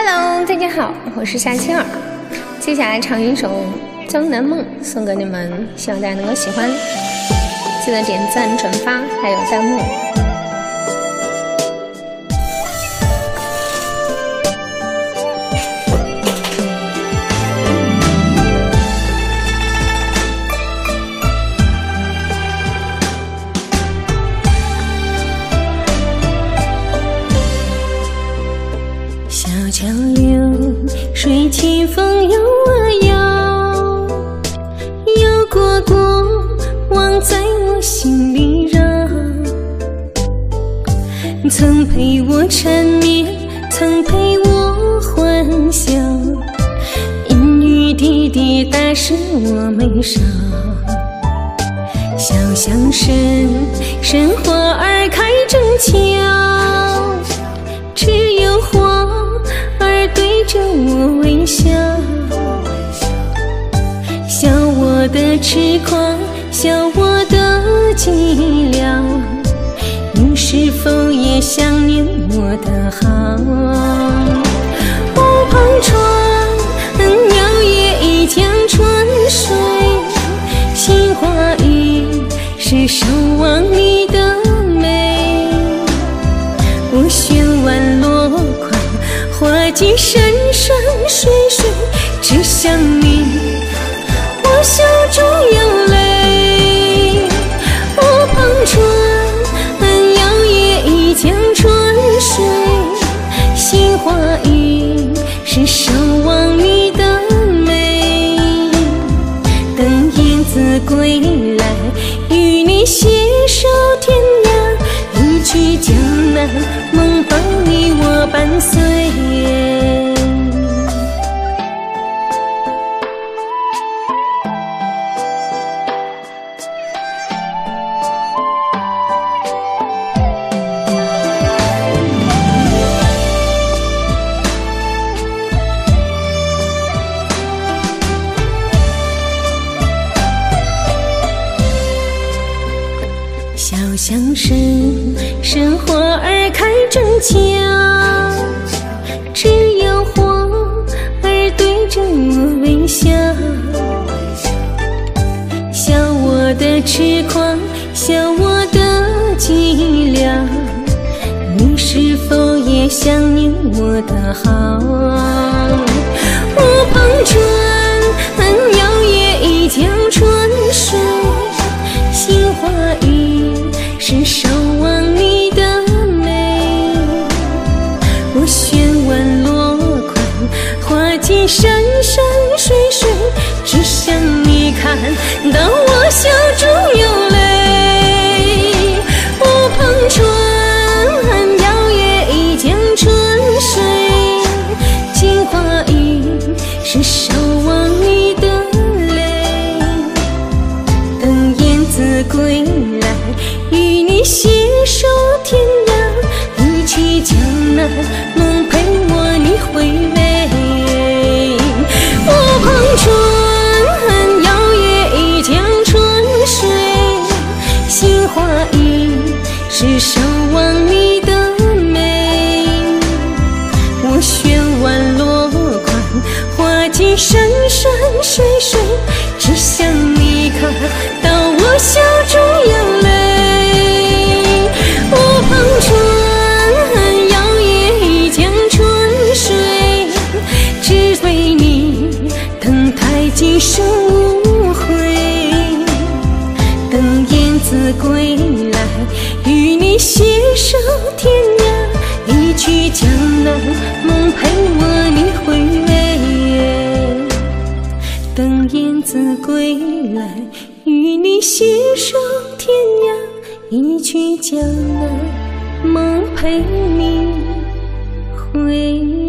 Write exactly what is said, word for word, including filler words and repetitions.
Hello， 大家好，我是夏青儿。接下来唱一首《江南梦》，送给你们，希望大家能够喜欢。记得点赞、转发，还有弹幕。 小桥流水，清风悠啊摇，有过过往在我心里绕，曾陪我缠绵，曾陪我欢笑，阴雨滴滴打湿我眉梢。小巷深，深花儿开正俏，只有花儿对着我微笑，笑我的痴狂，笑我的寂寥，你是否也想念我的好？屋旁船，摇曳一江春水，杏花雨是守望你的美。我悬腕落款，花季山山水水，只想你，我笑中有泪。屋旁船，摇曳一江春水，杏花雨是守望你的美。等燕子归来，与你携手天涯，一曲江南梦，伴你我伴随。小巷深，深花儿开正俏，只有花儿对着我微笑，笑我的痴狂，笑我的寂寥，你是否也想念我的好？屋旁船，摇曳一江春水，杏花雨是守望你的美。我悬腕落款，花季山山水水，只想你看到我笑中有泪。屋旁船，摇曳一江春水，杏花雨是守望你的泪。等燕子归来，与你携手天涯，一曲江南梦，陪我你回味。屋旁船，摇曳一江春水，杏花雨是守望你的美。我悬腕落款，花季山山水水，只想你看到我笑中有泪。屋旁船，摇曳一江春水，只为你等待今生无悔。等燕子归来，与你携手天涯，一曲江南梦，陪我你回味。等燕子归来，与你携手天涯，一曲江南梦，陪你回味。